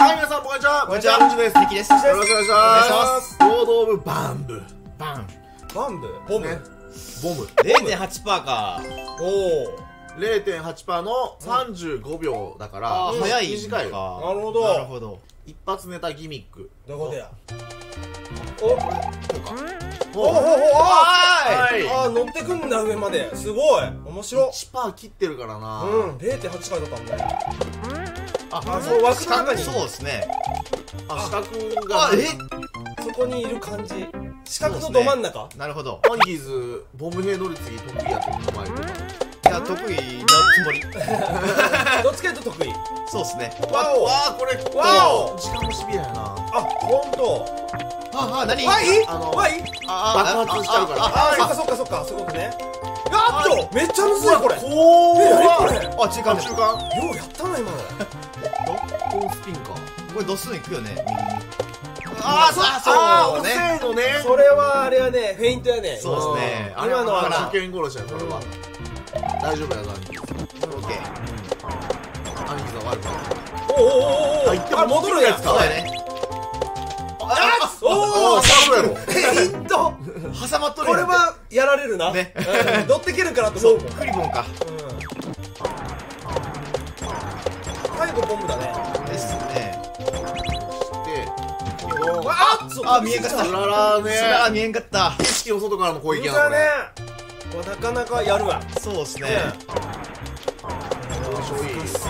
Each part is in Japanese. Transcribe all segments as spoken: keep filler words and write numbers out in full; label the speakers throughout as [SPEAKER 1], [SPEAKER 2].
[SPEAKER 1] はい、皆さん、こんにちは。
[SPEAKER 2] こんにちは。
[SPEAKER 1] こんにちは。です。
[SPEAKER 2] ミキです。
[SPEAKER 1] よろしくお願いします。
[SPEAKER 2] お願いします。
[SPEAKER 1] ロードオブバンブ。
[SPEAKER 2] バン。
[SPEAKER 3] バンブボム、
[SPEAKER 1] ね、ボム。
[SPEAKER 2] ゼロてんはちパーセント か。
[SPEAKER 3] おお。
[SPEAKER 1] ゼロてんはちパーセント のさんじゅうごびょうだから、
[SPEAKER 2] うん、早い
[SPEAKER 1] 短いよ。
[SPEAKER 3] なるほど。
[SPEAKER 2] なるほど。
[SPEAKER 1] 一発ネタギミック。
[SPEAKER 3] どこでや。おお
[SPEAKER 1] お
[SPEAKER 3] おおお
[SPEAKER 1] はい。
[SPEAKER 3] ああ、乗ってくんだ、上まで。すごい面白。
[SPEAKER 1] いちパーセント 切ってるからな。
[SPEAKER 3] うん、ゼロてんはち書いてあったもんね。
[SPEAKER 2] あ、
[SPEAKER 3] あ、そう、枠の中に。
[SPEAKER 2] そうですね。
[SPEAKER 1] あ、四角が。
[SPEAKER 2] あ、え、
[SPEAKER 3] そこにいる感じ。四角のど真ん中。
[SPEAKER 2] なるほど。
[SPEAKER 1] マンキーズ、ボム兵乗り継ぎ得意やって言う前に。
[SPEAKER 2] いや、得意なつもり。
[SPEAKER 3] どっちかというと得意。
[SPEAKER 2] そうですね。
[SPEAKER 3] わお。
[SPEAKER 1] わあ、これ。
[SPEAKER 3] わお。
[SPEAKER 1] 時間もシビアやな。
[SPEAKER 3] あ、ほんと。
[SPEAKER 2] あ、あ、なに。
[SPEAKER 3] はい。
[SPEAKER 1] あの。
[SPEAKER 3] はい。
[SPEAKER 2] あ、
[SPEAKER 1] 爆発しちゃうから。
[SPEAKER 3] あ、そっかそっかそっか、そういうことね。やっと、めっちゃむずいこれ。
[SPEAKER 1] こ
[SPEAKER 3] え、なにこれ。
[SPEAKER 2] あ、中間。
[SPEAKER 1] 中間。
[SPEAKER 3] ようやったな今の。
[SPEAKER 1] コーンスピンか。
[SPEAKER 2] これ度数いくよね。
[SPEAKER 1] あ
[SPEAKER 2] あ、そうね。
[SPEAKER 1] そうね。
[SPEAKER 3] それはあれはね、フェイントやね。
[SPEAKER 2] そうですね。
[SPEAKER 3] 今のは
[SPEAKER 1] 初見殺しや、それは。大丈夫やぞ、兄貴。
[SPEAKER 2] オッケー。
[SPEAKER 1] 兄貴さん悪くない。
[SPEAKER 3] おおおおお。あ、戻るやつか。
[SPEAKER 2] そうだね。
[SPEAKER 3] あ、
[SPEAKER 1] おお、そうやろ。
[SPEAKER 3] フェイント。
[SPEAKER 2] 挟まっとる。
[SPEAKER 3] これはやられるな。
[SPEAKER 2] ね。
[SPEAKER 3] 乗ってけるからと思うもん。
[SPEAKER 2] クリボンか。
[SPEAKER 3] 最後ボムだね。
[SPEAKER 2] ですね。
[SPEAKER 3] あ、
[SPEAKER 2] あ、見えんかった。
[SPEAKER 1] つららね。
[SPEAKER 2] あ、見えんかった。
[SPEAKER 1] 景色の外からの攻撃やな。
[SPEAKER 3] だね。なかなかやるわ。
[SPEAKER 2] そうですね。
[SPEAKER 3] そう。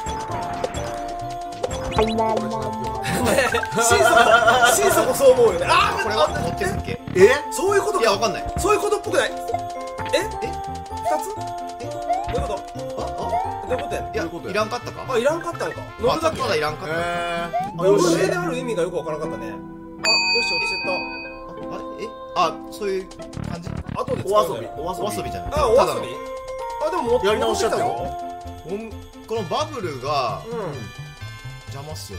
[SPEAKER 3] 心底そう思うよね。あ、
[SPEAKER 2] これは持ってるっけ？
[SPEAKER 1] え？
[SPEAKER 3] そういうことか。
[SPEAKER 2] いや、わかんない。
[SPEAKER 3] そういうことっぽくない。え？え？二つ？え？どういうこと？
[SPEAKER 2] あ、
[SPEAKER 3] どういうことやねん。
[SPEAKER 2] いや、いらんかったか。
[SPEAKER 3] あ、いらんかったんか。
[SPEAKER 2] 乗るだけ。まだいらんかった。
[SPEAKER 1] え
[SPEAKER 3] ー。あ、よし。である意味がよくわからなかったね。あ、よし、落ちて
[SPEAKER 2] た。あ、え？あ、そういう感じ？
[SPEAKER 3] 後で
[SPEAKER 1] お遊び。
[SPEAKER 2] お遊びじゃない。
[SPEAKER 3] あ、お遊び？あ、でももっと
[SPEAKER 1] やり直しちゃったよ。
[SPEAKER 2] このバブルが
[SPEAKER 3] うん。
[SPEAKER 2] 邪魔っすよね。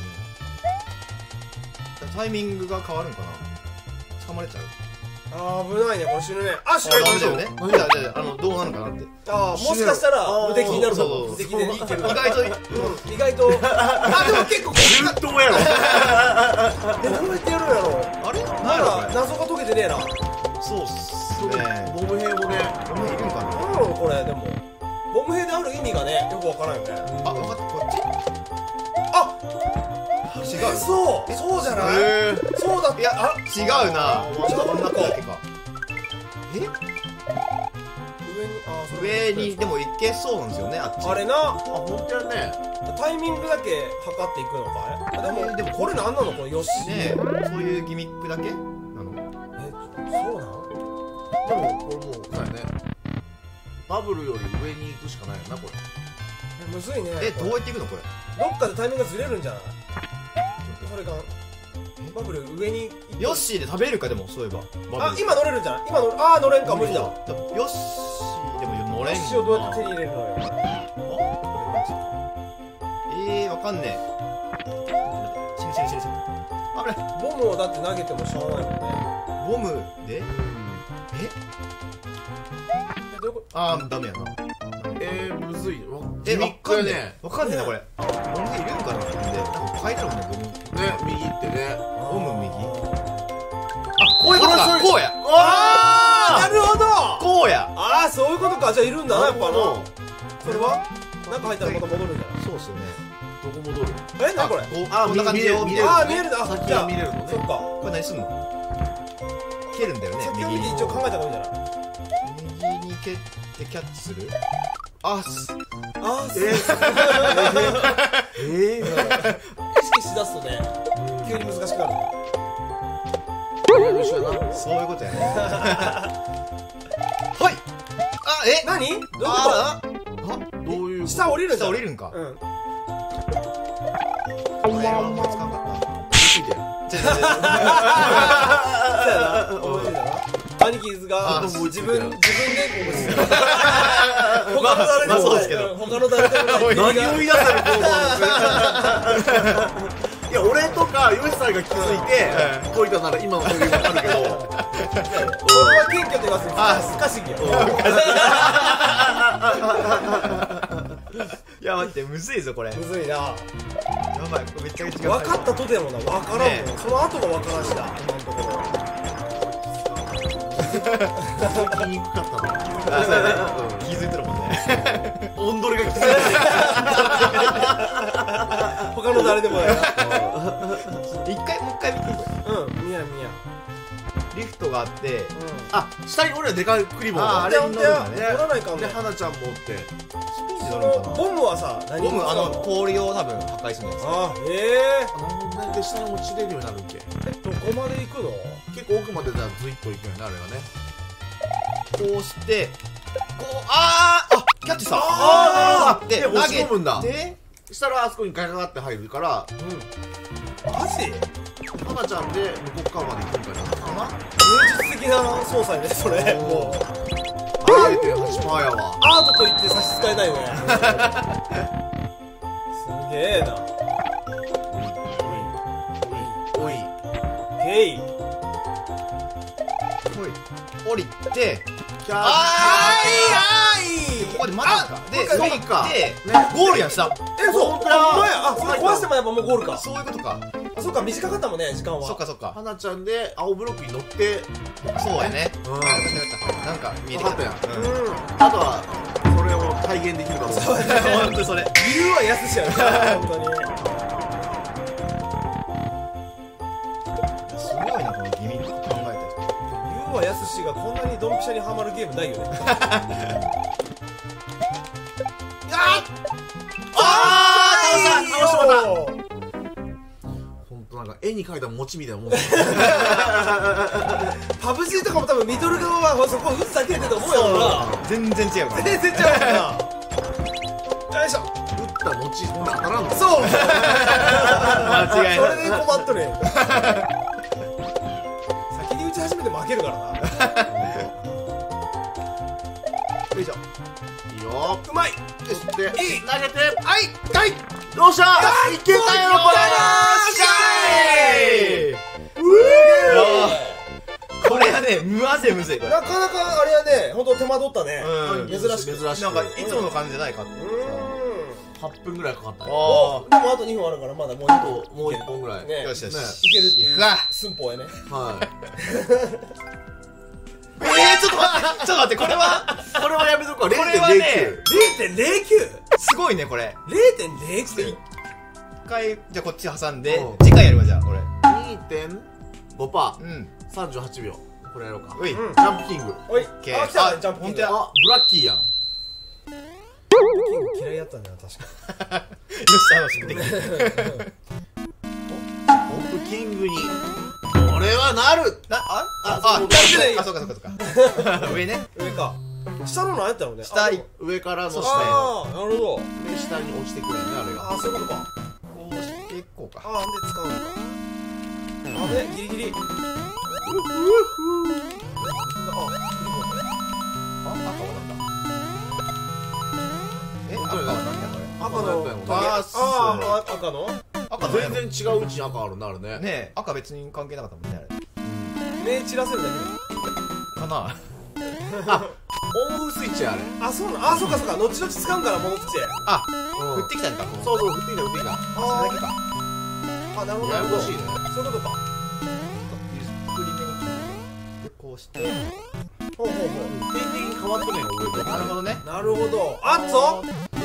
[SPEAKER 2] タイミングが変わるんかな。掴まれちゃう。
[SPEAKER 3] あー、危ないね。これ死ぬね。あ、死ぬ。
[SPEAKER 2] ダメだよね。いやいや、あのどうなのかなって。
[SPEAKER 3] あー、もしかしたら無敵になるかも。無敵でいける。意外と、意外と。あ、でも結構
[SPEAKER 1] 順当やろ。
[SPEAKER 3] え、どうやってやるんやろ。
[SPEAKER 2] あれ？
[SPEAKER 3] まだ謎が解けてねえな。
[SPEAKER 2] そうっすね。
[SPEAKER 1] ボム兵もね。
[SPEAKER 2] ボムいるんかな。
[SPEAKER 3] なんだろうこれでも。ボム兵である意味がね、よくわからんよね。
[SPEAKER 2] あ、分かった。こっち？
[SPEAKER 3] あ、
[SPEAKER 2] 違う。
[SPEAKER 3] そうそうじゃない？そうだ。
[SPEAKER 2] いや、あ、違うな。真ん中だけか。え？
[SPEAKER 3] 上に、あ、
[SPEAKER 2] 上にでも行けそうなんですよね、あっち。
[SPEAKER 3] あれな。
[SPEAKER 1] あ、ほんとやね。
[SPEAKER 3] タイミングだけ測っていくのかい？でも、
[SPEAKER 2] でも
[SPEAKER 3] これなんなのこのよし。
[SPEAKER 2] ね、そういうギミックだけなの？
[SPEAKER 3] え、そうなの？
[SPEAKER 1] でも、これもう、そうやね。バブルより上に行くしかないよな、これ。
[SPEAKER 3] むずいね。
[SPEAKER 2] え、どうやって行くのこれ？
[SPEAKER 3] どっかでタイミングがずれるんじゃない？これがバブル上に。
[SPEAKER 2] ヨッシーで食べれるかでもそういえば。
[SPEAKER 3] あ、今乗れるんじゃない？今乗る。あー、乗れんか無理だ。
[SPEAKER 2] ヨッシーでも乗れん。
[SPEAKER 3] ヨッシーをどうやって手に入れるのよ。
[SPEAKER 2] えー、わかんねえ。死ぬ死ぬ死ぬ死ぬ。あぶね。
[SPEAKER 3] ボムをだって投げてもしょうがないもんね。
[SPEAKER 2] ボムで？え？
[SPEAKER 3] え、どういうこと？
[SPEAKER 2] あー、ダメやな。
[SPEAKER 1] えー、むずい。
[SPEAKER 2] え、わかんね
[SPEAKER 1] ね
[SPEAKER 2] え。わかんねえなこれ。ボムいるんかな？で、なんか書いてあるもんね、ボム。
[SPEAKER 1] ね、右行ってね。
[SPEAKER 2] ボム右。あ、こういうことか。こうや。
[SPEAKER 3] あー、なるほど。
[SPEAKER 2] こうや。
[SPEAKER 3] ああ、そういうことか。じゃあいるんだな、やっぱな。
[SPEAKER 1] そ
[SPEAKER 3] それは中入ったらまた戻るんじゃない？
[SPEAKER 2] そうっすよね。
[SPEAKER 1] どこ戻る？
[SPEAKER 3] え、なにこれ？
[SPEAKER 1] あ、
[SPEAKER 2] こんな感じで
[SPEAKER 1] 見れる。
[SPEAKER 3] あー、見えるな。
[SPEAKER 1] 先
[SPEAKER 3] じゃあ
[SPEAKER 1] が見れるのね。
[SPEAKER 3] そっか。
[SPEAKER 2] これ何すんの？蹴るんだよね。
[SPEAKER 3] 先を見て一応考えた方がいいんじゃない？
[SPEAKER 2] 右に蹴ってキャッチする？あ、す。
[SPEAKER 3] あー、
[SPEAKER 1] え
[SPEAKER 3] えー、意識しだすとね、急に難しくなる。
[SPEAKER 2] そういうことやね。はい。あ、え？
[SPEAKER 3] 何？どういうこ
[SPEAKER 2] ああ、
[SPEAKER 1] どういう？
[SPEAKER 3] 下降りるんだ。
[SPEAKER 2] 下降りるんか。
[SPEAKER 3] うん。
[SPEAKER 2] これは思いつかんかった。
[SPEAKER 1] ついて。
[SPEAKER 3] そうやな。思いついたな。兄貴が自分自分でこう。他の誰でもそうですけど。他の誰でもない。
[SPEAKER 1] 何を言い出されてるの？いや、俺とかヨシさんが気づいて解いたなら今のそういうのあるけど。
[SPEAKER 3] それは謙虚って言いますよ。あ、すかしぎよ。
[SPEAKER 2] いや待って、むずいぞこれ。
[SPEAKER 3] むずいな。
[SPEAKER 2] やばい、これめっちゃ時間
[SPEAKER 3] 分かったとでもな、分からんもん、
[SPEAKER 2] ね
[SPEAKER 3] その後が分からんしな、今のところ。
[SPEAKER 1] 気にくかったの。
[SPEAKER 2] あ、そうやね。気づいてるもんね。
[SPEAKER 1] 音取りがきつい。
[SPEAKER 3] 他の誰でもないな。
[SPEAKER 2] 一回もう一回見てこれ。
[SPEAKER 3] うん、みやみや。
[SPEAKER 2] リフトがあって、
[SPEAKER 1] あ、下に俺らでかいクリボーが。
[SPEAKER 2] ああれに乗るんだね。
[SPEAKER 3] 乗らないかん
[SPEAKER 1] で、
[SPEAKER 3] ね。
[SPEAKER 1] 花ちゃん持って。
[SPEAKER 3] そのボムはさ、何
[SPEAKER 2] ボムあの
[SPEAKER 3] 使う
[SPEAKER 2] 氷を多分破壊するんですよ。
[SPEAKER 3] あ、え
[SPEAKER 1] あ、なるほどね。で、下に落ちれるようになるっけ。
[SPEAKER 3] え。どこまで行くの？
[SPEAKER 1] 結構奥までじゃあずいっと行くようになるよね。
[SPEAKER 2] こうしてこうあーあキャッチさ
[SPEAKER 3] あ
[SPEAKER 2] ーで
[SPEAKER 1] で押し込むんだ。
[SPEAKER 2] で
[SPEAKER 1] したらあそこにガガガって入るから、
[SPEAKER 3] うん。マジ？
[SPEAKER 1] 花ちゃんで向こう側まで行くみたいな。
[SPEAKER 2] かな
[SPEAKER 3] 芸術的な操作ね、それ。もう。
[SPEAKER 1] ゼロてんはちパーセント やわ。
[SPEAKER 3] アートと言って差し支えないね。すげえな。
[SPEAKER 1] おい。
[SPEAKER 3] ヘイ。
[SPEAKER 2] ほい降りて
[SPEAKER 1] キャー。
[SPEAKER 2] あ
[SPEAKER 3] ーい
[SPEAKER 2] ここで待つかで
[SPEAKER 1] そう
[SPEAKER 2] 降り
[SPEAKER 1] か
[SPEAKER 2] て
[SPEAKER 1] ね
[SPEAKER 2] ゴールやんした
[SPEAKER 3] え、そう。あ、ほんまや。あ、それ壊してもやっぱもうゴールか。
[SPEAKER 2] そういうことか
[SPEAKER 3] あ、そうか、短かったもんね、時間は。
[SPEAKER 2] そっかそっか
[SPEAKER 1] 花ちゃんで青ブロックに乗って、
[SPEAKER 2] そうやね
[SPEAKER 1] うん。
[SPEAKER 2] なんか見えて
[SPEAKER 1] 分かったやん。
[SPEAKER 3] う
[SPEAKER 2] うん
[SPEAKER 3] ん。
[SPEAKER 1] あとはそれを体現できるかどうか。
[SPEAKER 2] ほんとそれ
[SPEAKER 3] 理由は安しやな、本当に。
[SPEAKER 2] すごいなこのギミック考えた人
[SPEAKER 3] 理由は安しがこんなにドンピシャにハマるゲームないよね。
[SPEAKER 2] あ
[SPEAKER 1] 倒した倒した
[SPEAKER 3] た。
[SPEAKER 1] ほんとなんか絵に描いた餅みたいなもん。
[SPEAKER 3] パブジーとかも多分ミドル側はそこ打つだけでと思うよな。
[SPEAKER 2] 全然違うから
[SPEAKER 3] 全然違うからな。よいしょ。
[SPEAKER 1] 打った餅ほんで当たらんの。
[SPEAKER 3] そう。
[SPEAKER 2] 間違いない
[SPEAKER 3] それで困っとるやん。先に打ち始めて負けるからな。よいしょ。
[SPEAKER 1] いいよ。
[SPEAKER 3] うまい。
[SPEAKER 1] そして
[SPEAKER 3] いい
[SPEAKER 1] 投げて、
[SPEAKER 3] はい。はい。
[SPEAKER 1] よっしゃー。いけたよこれ。
[SPEAKER 2] これはねむ汗むずいこれ
[SPEAKER 3] なかなかあれはね、本当手間取ったね。
[SPEAKER 2] うん
[SPEAKER 3] 珍しく。
[SPEAKER 1] 珍しく
[SPEAKER 2] なんかいつもの感じじゃないかって
[SPEAKER 3] う
[SPEAKER 1] はっぷんぐらいかかったよ。
[SPEAKER 2] あ
[SPEAKER 3] ん。でもあとにふんあるからまだもう一
[SPEAKER 1] あともういっぽんぐらい。
[SPEAKER 3] ね
[SPEAKER 2] よしよし
[SPEAKER 1] ね
[SPEAKER 3] いけるっていう
[SPEAKER 2] いくか
[SPEAKER 3] 寸法やね。
[SPEAKER 1] はい。
[SPEAKER 2] えー、ちょっと待ってちょっと待ってこれは
[SPEAKER 1] これはやめとくわ。
[SPEAKER 2] これはね
[SPEAKER 3] れいてんれいきゅう。
[SPEAKER 2] すごいねこれ
[SPEAKER 3] れいてんれいきゅう。
[SPEAKER 2] 一回じゃあこっち挟んで
[SPEAKER 1] うん
[SPEAKER 2] 次回やるわじゃあこれ
[SPEAKER 1] にてんごパーセン
[SPEAKER 2] うん
[SPEAKER 1] ト、さんじゅうはちびょう。これやろうか。
[SPEAKER 2] うい
[SPEAKER 3] うん
[SPEAKER 1] ジャンプキング。
[SPEAKER 3] おい。
[SPEAKER 2] オッケー
[SPEAKER 3] あ、来たね
[SPEAKER 2] あ
[SPEAKER 3] ジャンプキング。
[SPEAKER 2] ほんとや
[SPEAKER 1] あ、ブラッキーやん。
[SPEAKER 3] 嫌いやったんだよ確か。
[SPEAKER 2] よし楽しみできる
[SPEAKER 1] ジャンプキングに。これはなる。
[SPEAKER 2] なあ
[SPEAKER 1] あ
[SPEAKER 2] あ
[SPEAKER 1] そう
[SPEAKER 2] ああそうかそうかそうか上ね
[SPEAKER 3] 上か。下の何やったのね。
[SPEAKER 2] 下
[SPEAKER 3] あ
[SPEAKER 2] い
[SPEAKER 1] 上からの下
[SPEAKER 3] あー、なるほど。
[SPEAKER 1] で下に落ちてくるよねあれが。
[SPEAKER 3] あー、そういうことか。
[SPEAKER 2] こうしていこうか
[SPEAKER 3] あー、で使うのか。あぶね、ギリギリ。あ、
[SPEAKER 2] あ赤はなんだえ赤はなんだこ
[SPEAKER 3] 赤の
[SPEAKER 1] 赤の
[SPEAKER 3] あーあー、赤の
[SPEAKER 2] れ赤の
[SPEAKER 1] 全然違ううちに赤あるなるね。
[SPEAKER 2] ねえ赤別に関係なかったもんねあ
[SPEAKER 3] 目散らせるだ
[SPEAKER 2] れかな
[SPEAKER 1] オンオフスイッチやあれ。
[SPEAKER 3] け。あ、そうなの。あ、そうかそうか。後々使うんから戻ってきて。
[SPEAKER 2] あ
[SPEAKER 1] うん
[SPEAKER 2] 降ってきたんか
[SPEAKER 1] そうそう、振ってきた振ってきた。
[SPEAKER 3] あ
[SPEAKER 2] それだけか
[SPEAKER 3] あ、なるほど。
[SPEAKER 1] ややこしいね。
[SPEAKER 3] そういうことか。
[SPEAKER 2] ゆっくりめに切ってこうして
[SPEAKER 3] ほうほうほ
[SPEAKER 1] 定的に変わってねえよ上と。
[SPEAKER 2] なるほどね
[SPEAKER 3] う。なるほど。あっぞ。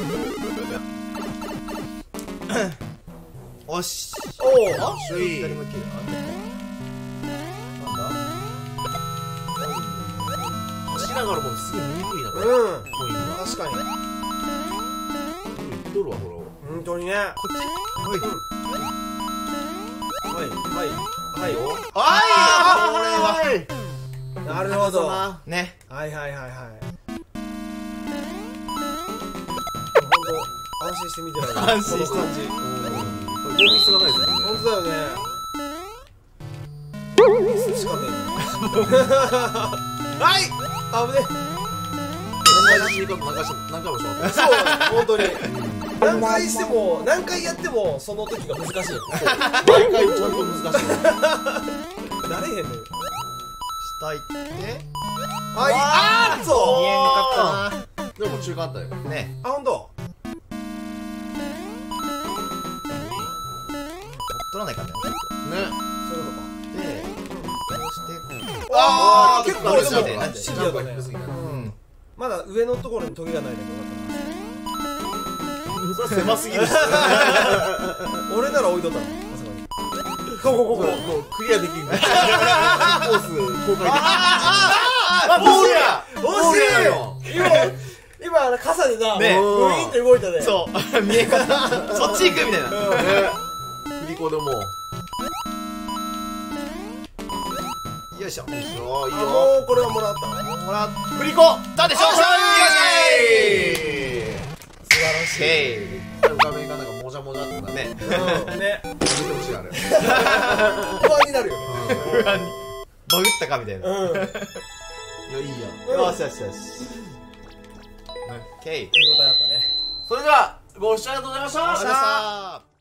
[SPEAKER 2] おし
[SPEAKER 3] おお。
[SPEAKER 1] あ、しょい。
[SPEAKER 2] 左向きだなんだ
[SPEAKER 1] 走りながらもすげえ見にくいなこれ。
[SPEAKER 3] うん。
[SPEAKER 1] コインが。
[SPEAKER 3] 確かに。
[SPEAKER 1] いっとるわこれ。
[SPEAKER 3] 本当にね。
[SPEAKER 2] こっちはい
[SPEAKER 3] はいはいはい。
[SPEAKER 2] あ
[SPEAKER 1] あー、これは。
[SPEAKER 3] なるほど。は
[SPEAKER 1] な。
[SPEAKER 2] ね
[SPEAKER 3] いはいはいはい。本当安心して見てられる。
[SPEAKER 2] 安心して
[SPEAKER 3] この感じ。
[SPEAKER 1] これゴミスがないですよね。
[SPEAKER 3] 本当だよね。ミスしかねえ。はい。あぶね。
[SPEAKER 1] 同じ言い方何回しても何回もします。
[SPEAKER 3] そう本当に。何回しても何回やってもその時が難しい。
[SPEAKER 1] 毎回ちゃんと難しい。
[SPEAKER 3] なれへんねん。
[SPEAKER 2] 下行って
[SPEAKER 3] はい。あーっ
[SPEAKER 2] 見
[SPEAKER 3] ぞ。
[SPEAKER 2] えんかった
[SPEAKER 1] でも中間あったよ。
[SPEAKER 2] なね
[SPEAKER 3] あ、ほんと。
[SPEAKER 2] 取らないからね。
[SPEAKER 1] ね。
[SPEAKER 3] そういうことか。
[SPEAKER 2] で、こうして、
[SPEAKER 3] あー結構
[SPEAKER 2] あれだ
[SPEAKER 3] あれだね
[SPEAKER 2] ね。
[SPEAKER 1] ジャンプが低すぎた。
[SPEAKER 2] うん。
[SPEAKER 3] まだ上のところにトゲがないだけよかっ
[SPEAKER 1] それ狭すぎる。
[SPEAKER 3] たな。俺なら置いとったの。あそこに。ここここ。
[SPEAKER 1] もうクリアできんの。コース公開できる。
[SPEAKER 2] あ、ボールや。
[SPEAKER 3] 惜しい
[SPEAKER 1] よ。
[SPEAKER 3] 今、今あの傘でな、グイ
[SPEAKER 2] ね
[SPEAKER 3] ーンって動いたで。
[SPEAKER 2] そう。見え方。そっち行くみたいな。
[SPEAKER 1] 振り子でも。
[SPEAKER 2] よいしょ。
[SPEAKER 1] いいよ、いい
[SPEAKER 3] あ、
[SPEAKER 1] よ。
[SPEAKER 3] もうこれはもらった。
[SPEAKER 2] ほら、振り子だでしょ。
[SPEAKER 3] よっしゃ
[SPEAKER 2] ー。
[SPEAKER 3] 素晴らしい。
[SPEAKER 2] へい。
[SPEAKER 1] 画面がなんかもじゃもじゃってなね。
[SPEAKER 3] うん。ね。
[SPEAKER 1] やめてほしいあれ。
[SPEAKER 3] 不安になるよね。
[SPEAKER 2] 不安に。バグったかみたいな。
[SPEAKER 3] うん。
[SPEAKER 1] いや、いいや。
[SPEAKER 2] よしよしよし。オッケー。
[SPEAKER 3] 見応えあったね。
[SPEAKER 1] それでは、ご視聴ありがとうございました。
[SPEAKER 2] ありがとうございました。